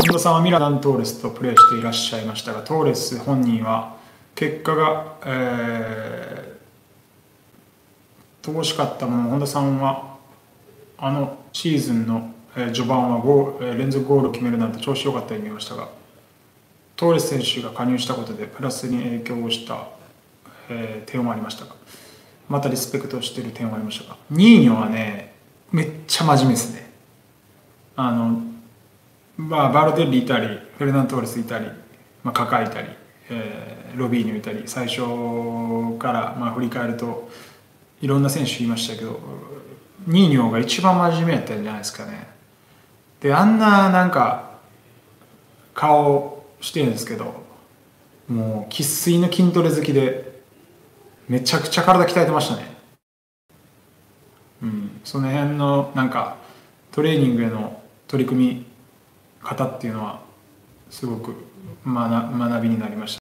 本田さんはミラン・トーレスとプレーしていらっしゃいましたが、トーレス本人は結果が、乏しかったもの、本田さんはシーズンの序盤は連続ゴールを決めるなんて調子良かったように見えましたが、トーレス選手が加入したことでプラスに影響をした、点もありましたが、またリスペクトしている点もありましたが、ニーニョはね、めっちゃ真面目ですね。バルデッリいたり、フェルナントーレスいたり、カカいたり、ロビーニョいたり、最初から振り返るといろんな選手いましたけど、ニーニョが一番真面目やったんじゃないですかね。で、あんななんか顔してるんですけど、もう生粋の筋トレ好きでめちゃくちゃ体鍛えてましたね。その辺のなんかトレーニングへの取り組み方っていうのはすごく学びになりました。